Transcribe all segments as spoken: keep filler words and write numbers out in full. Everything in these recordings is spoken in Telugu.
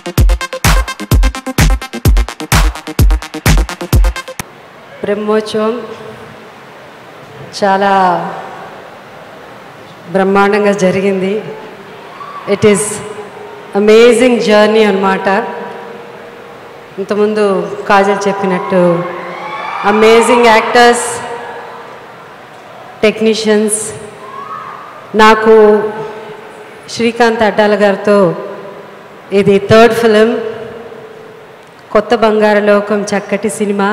బ్రహ్మోత్సవం చాలా బ్రహ్మాండంగా జరిగింది. ఇట్ ఈస్ అమేజింగ్ జర్నీ అన్నమాట. ఇంతకుముందు కాజల్ చెప్పినట్టు అమేజింగ్ యాక్టర్స్, టెక్నీషియన్స్. నాకు శ్రీకాంత్ అడ్డాల గారితో ఇది థర్డ్ ఫిలిం. కొత్త బంగారు లోకం చక్కటి సినిమా,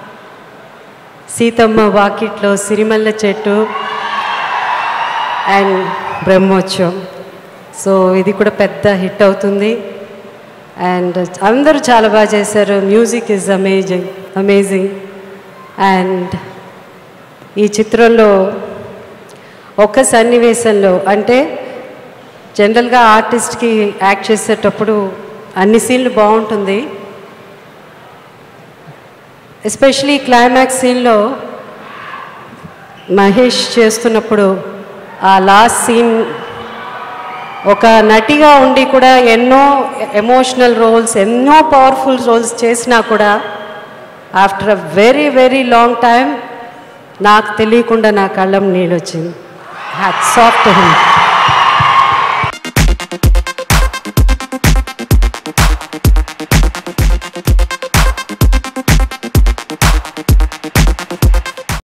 సీతమ్మ వాకిట్లో సిరిమల్ల చెట్టు అండ్ బ్రహ్మోత్సవం. సో ఇది కూడా పెద్ద హిట్ అవుతుంది. అండ్ అందరూ చాలా బాగా చేశారు. Music is amazing amazing and ఈ చిత్రంలో ఒక సన్నివేశంలో, అంటే జనరల్గా ఆర్టిస్ట్కి యాక్ట్ చేసేటప్పుడు అన్ని సీన్లు బాగుంటుంది. ఎస్పెషలీ క్లైమాక్స్ సీన్లో మహేష్ చేస్తున్నప్పుడు ఆ లాస్ట్ సీన్, ఒక నటిగా ఉండి కూడా ఎన్నో ఎమోషనల్ రోల్స్, ఎన్నో పవర్ఫుల్ రోల్స్ చేసినా కూడా after a very very long time నాకు తెలియకుండా నా కళ్ళం నీళ్ళు వచ్చింది. Hats off to him.